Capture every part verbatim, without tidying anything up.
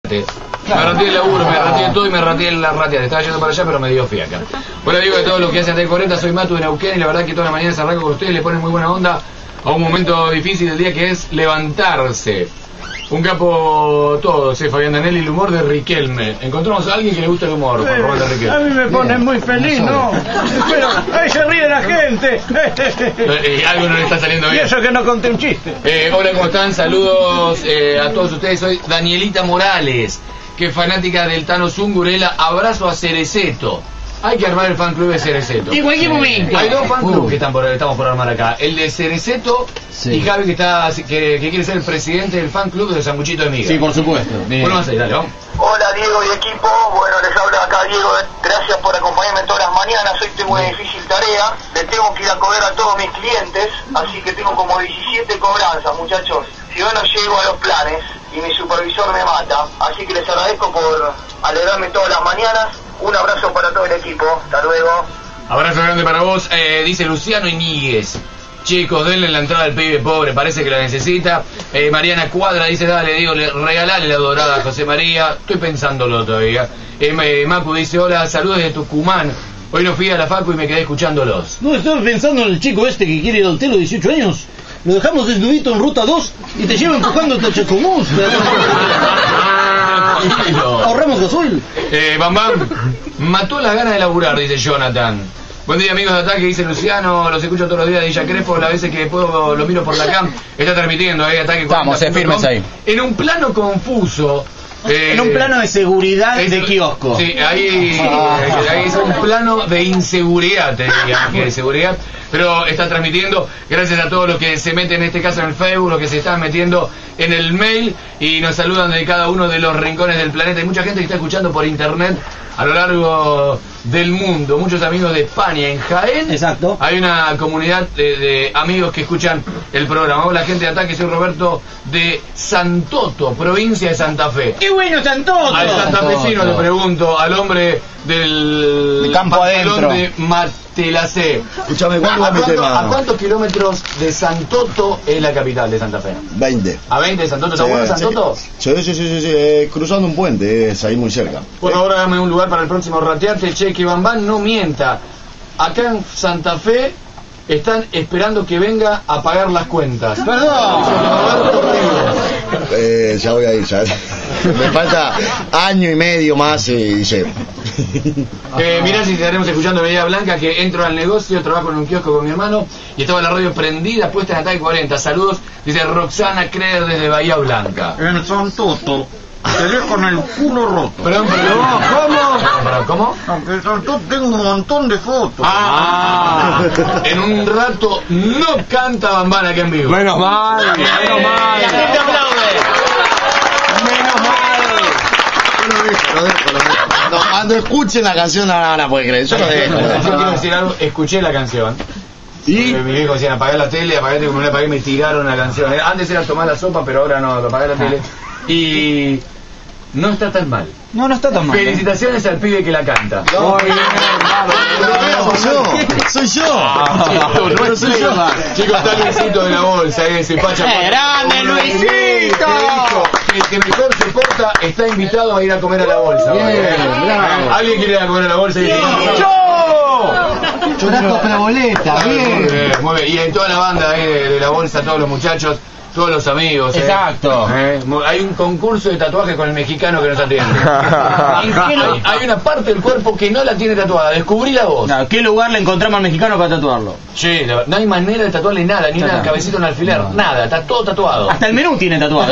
Me rateé el laburo, me rateé todo y me rateé la rateada. Estaba yendo para allá, pero me dio fiaca. Hola, digo de todos los que hacen T cuarenta, soy Matu de Neuquén y la verdad que todas las mañanas arranco con ustedes, le ponen muy buena onda a un momento difícil del día que es levantarse. Un capo todos, eh, Fabián Danelli, el humor de Riquelme. Encontramos a alguien que le gusta el humor, eh, Juan Román de Riquelme. A mí me pone muy feliz, ¿no? Pero ahí se ríe la gente. Eh, algo no le está saliendo bien. Y eso que no conté un chiste. Eh, hola, ¿cómo están? Saludos eh, a todos ustedes. Soy Danielita Morales, que es fanática del Tano Zungurela. Abrazo a Cereceto. Hay que armar el fan club de Cereceto. En cualquier momento. Hay dos fan clubs que están por, estamos por armar acá. El de Cereceto sí. Y Javi que está que, que quiere ser el presidente del fan club de Sanguchito de Miga. Sí, por supuesto. Bueno, más ahí, dale, vamos. Hola Diego y equipo, bueno les habla acá Diego, gracias por acompañarme todas las mañanas, hoy tengo una difícil tarea, le tengo que ir a cobrar a todos mis clientes, así que tengo como diecisiete cobranzas muchachos, si yo no llego a los planes y mi supervisor me mata, así que les agradezco por alegrarme todas las mañanas, un abrazo para todo el equipo, hasta luego. Abrazo grande para vos, eh, dice Luciano Iñiguez. Chicos, denle la entrada al pibe pobre, parece que la necesita. Eh, Mariana Cuadra dice, dale, digo, regalale la dorada a José María. Estoy pensándolo todavía. Eh, Mapu dice, hola, saludos de Tucumán. Hoy no fui a la facu y me quedé escuchándolos. No, estaba pensando en el chico este que quiere ir al telo, dieciocho años. Lo dejamos desnudito en ruta dos y te lleva empujando hasta Chacomús. Ahorramos gasoil. Eh, Bam Bam, mató la gana de laburar, dice Jonathan. Buen día amigos de Ataque, dice Luciano, los escucho todos los días de Villa Crespo, las veces que puedo lo miro por la cam, está transmitiendo ahí Ataque. Vamos, se firmes ahí. En un plano confuso. Eh, en un plano de seguridad es, de kiosco. Sí, ahí, ahí es un plano de inseguridad, te diría, que de seguridad, pero está transmitiendo, gracias a todos los que se meten en este caso en el Facebook, los que se están metiendo en el mail y nos saludan de cada uno de los rincones del planeta. Hay mucha gente que está escuchando por internet a lo largo del mundo, muchos amigos de España, en Jaén. Exacto. Hay una comunidad de, de amigos que escuchan el programa. Hola gente de Ataque, soy Roberto de Santoto, provincia de Santa Fe. ¡Qué bueno Santoto! Al santafesino le pregunto, al hombre del de campo adentro de Matelacé. Escúchame, ¿cuánto ¿A, va mi cuánto, tema? ¿A cuántos kilómetros de Santoto es la capital de Santa Fe? veinte. ¿A veinte de Santoto? ¿Está Sí, bueno Santoto? Sí, sí, sí, sí, sí, eh, cruzando un puente, es ahí muy cerca. Por ahora dame un lugar para el próximo ratearte, che, que Bambán no mienta. Acá en Santa Fe están esperando que venga a pagar las cuentas. Perdón. Eh, ya voy a ir, ya. Me falta año y medio más y llego. Eh, mirá si estaremos escuchando Medida Blanca, que entro al negocio, trabajo en un kiosco con mi hermano y estaba la radio prendida, puesta en Ataque cuarenta. Saludos, dice Roxana Creer desde Bahía Blanca. En Santoto quedé con el culo roto. Perdón, perdón. ¿Cómo? ¿Cómo? Aunque en Santoto tengo un montón de fotos. Ah, en un rato no canta Bambán aquí en vivo. Menos mal, menos mal. La gente aplaude. Menos mal. Yo lo dejo, lo dejo, lo dejo. No, cuando escuchen la canción no van a poder creer, yo lo dejo. Yo quiero decir algo, escuché la canción. ¿Y? Mi viejo decían apagar la tele, apagate, como no la apagué me tiraron la canción. Antes era tomar la sopa, pero ahora no, apagar la tele. Y no está tan mal. No, no está tan mal. Felicitaciones al pibe que la canta. No, soy yo, soy yo. Ah, no soy yo. Chicos, está Luisito de la bolsa, ese pacha. ¡Qué grande, Luisito! El que mejor se porta está invitado a ir a comer a la bolsa. Bien, ¿Eh? ¿Alguien quiere ir a comer a la bolsa? Y ¡Yo! Churrasco para boleta, bien. Eh, muy bien. Y en toda la banda eh, de, de la bolsa, todos los muchachos, todos los amigos. Exacto. Eh. Eh, hay un concurso de tatuajes con el mexicano que nos atiende. ¿En qué lo- hay una parte del cuerpo que no la tiene tatuada. Descubrí la voz. No, ¿qué lugar le encontramos al mexicano para tatuarlo? Che, la- no hay manera de tatuarle nada, ni Ya una está. cabecita en alfiler, No. nada, está todo tatuado. Hasta el menú tiene tatuado.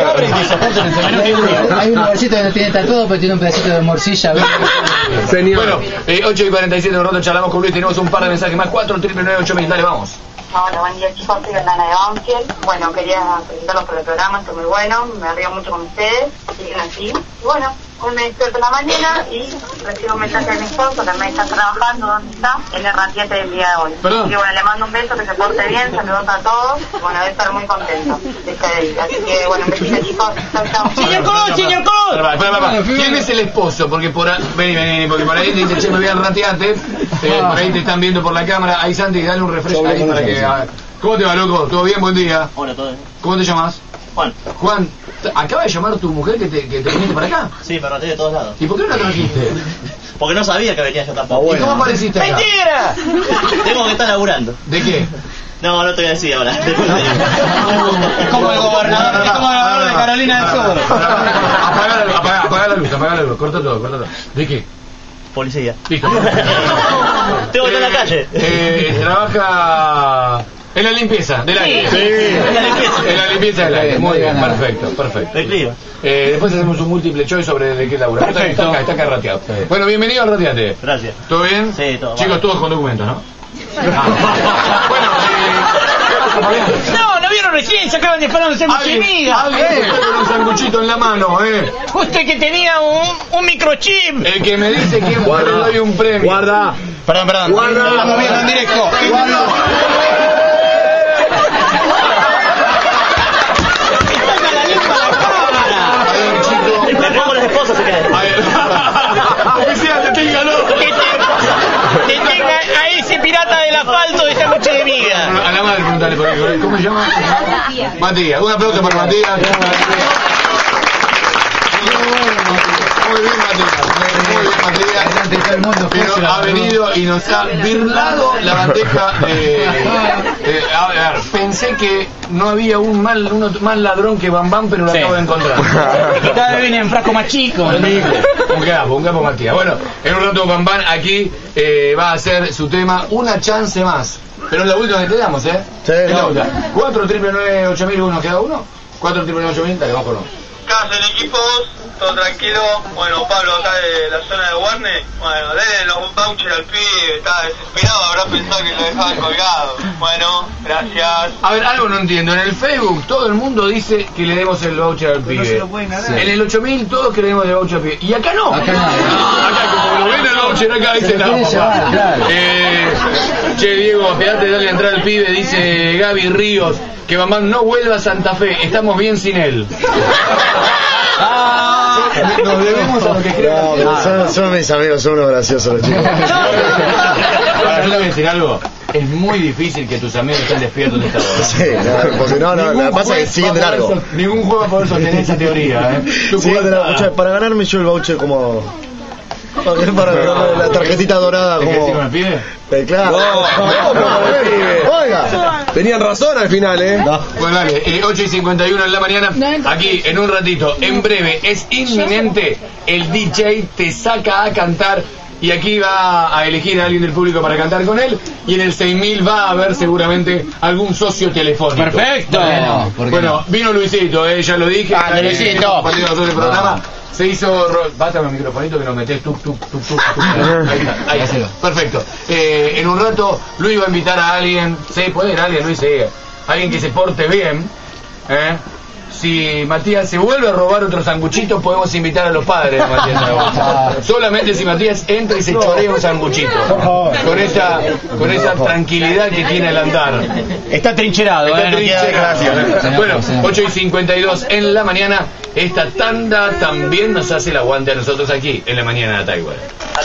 Hay un lugarcito que no tiene tatuado, pero tiene un pedacito de morcilla. Bueno, eh, ocho y cuarenta y siete, un rato charlamos con Luis, tenemos un par de mensajes más, cuatro, triple nueve, ocho mil, dale, vamos. Hola, buen día chicos, soy Hernana de Banfield. Bueno, quería felicitarlos por el programa, está muy bueno, me río mucho con ustedes, siguen así. Y bueno, hoy me despierto en la mañana y recibo un mensaje de mi esposo que me está trabajando, ¿dónde está? En el raquete del día de hoy. Perdón. Y bueno, le mando un beso, que se porte bien, saludos a todos. Bueno, debe estar muy contento de estar ahí. Así que bueno, un besito chicos, chao, chao. ¡Señor Cos, señor Cos! Espera, espera, espera. ¿Quién es el esposo? Porque por ahí, vení, vení, porque por ahí te dice, che, me voy al rateate, eh, por ahí te están viendo por la cámara. Ahí Santi, dale un refresco ahí para que... a- ¿Cómo te va, loco? ¿Todo bien? Buen día. Hola, todo bien. ¿Cómo te llamas? Juan. Juan, acaba de llamar tu mujer que te, que te viniste para acá. Sí, me roté de todos lados. ¿Y por qué no la trajiste? Porque no sabía que venía yo tampoco. ¿Y cómo apareciste acá? ¡Mentira! Tengo que estar laburando. ¿De qué? No, no te voy a decir ahora. Después te digo. Es como el gobernador, es como el gobernador de Carolina del Sur. Apaga la luz, apaga, apaga la luz, apaga la luz, corta todo, corta todo. ¿De qué? Policía. Listo. Tengo que estar en la calle. Eh, trabaja en la limpieza del aire. Sí. En la limpieza. En la limpieza del aire. Muy bien, perfecto, perfecto. De clima. Eh, después hacemos un múltiple choice sobre de qué labura. Está, está acá, está acá rateado. Bueno, bienvenido al Rateate. Gracias. ¿Todo bien? Sí, todo. Chicos, todos con documentos, ¿no? Ah. Bueno, eh, No, ¿no vieron recién? Se acaban de disparar un sándwich de miga. Alguien Eh. con un sanguchito en la mano, eh. Usted que tenía un, un microchip. El que me dice quién fue, le doy un premio. Guarda. Perdón, perdón. Guarda. Estamos viendo en directo. Le pongo las esposas, se caen. Oficial, deténgalo. Que, te- que tenga a ese pirata del asfalto de sándwich de miga. A la madre, preguntale por ahí. ¿Cómo se llama? Matías. Un aplauso para Matías. Muy bien, Matías. Muy bien, Matías. Pero ha venido y nos ha birlado la bandeja de... de- a ver, pensé que no había un mal, uno más ladrón que Bam Bam, pero lo Sí. acabo de encontrar. Y cada vez viene en frasco más chico. Un capo, un capo Matías. Bueno, en un rato Bam Bam aquí eh, va a hacer su tema Una Chance Más. Pero es la última que te damos, ¿eh? Sí, Es la no. última. cuatro triple nueve ocho mil uno queda uno. cuatro triple nueve ocho mil, dale, vamos con uno. Casa en equipo, todo tranquilo. Bueno, Pablo acá de la zona de Warner. Bueno, denle los vouchers al pibe, está desesperado, habrá pensado que lo dejaban colgado. Bueno, gracias. A ver, algo no entiendo. En el Facebook todo el mundo dice que le demos el voucher al pibe. se lo pueden ganar. En el ocho mil todos que le demos el voucher al pibe. Y acá no. Acá no. Acá como lo ven el voucher acá, dice no, quiere papá. llevar, claro. Eh, che, Diego, espérate, dale a entrar al pibe, dice Gaby Ríos. Que mamá no vuelva a Santa Fe, estamos bien sin él. Nos debemos a lo que No, crean. pero son, son mis amigos, son unos graciosos los chicos. Ahora, yo te voy a decir algo. Es muy difícil que tus amigos estén despiertos de esta hora. Sí, no, porque no, no, lo que pasa es que siguen de va a largo. poder so- Ningún juego va a poder sostener esa teoría, ¿eh? Tu Siguen de largo. cuarta- Escuchá, para ganarme yo el voucher como... Para ganarme la tarjetita dorada ¿Te querés ir como... con el pibe? Eh, claro. No, no, Oiga. Tenían razón al final, ¿eh? Bueno, dale, eh, ocho y cincuenta y uno en la mañana, aquí en un ratito, en breve, es inminente, el D J te saca a cantar y aquí va a elegir a alguien del público para cantar con él y en el seis mil va a haber seguramente algún socio telefónico. Perfecto. Bueno, ¿por qué Bueno, no? vino Luisito, eh, ya lo dije. Ah, eh, Luisito. compartido nosotros el programa. Se hizo... ro- Basta con el microfonito que nos metés tuk, tuk, tuk, tuk, tuk. Ahí está, ahí está. Perfecto. Eh, en un rato Luis va a invitar a alguien. ¿Sí? ¿Puede ir alguien, Luis? Sí. Alguien que se porte bien. ¿Eh? Si Matías se vuelve a robar otro sanguchito, podemos invitar a los padres de Matías. Solamente si Matías entra y se chorea un sanguchito. Con esa, con esa tranquilidad que tiene el andar. Está trincherado, Está eh. no queda- trincherado. Bueno, ocho y cincuenta y dos en la mañana. Esta tanda también nos hace el aguante a nosotros aquí en la mañana de Taiwán.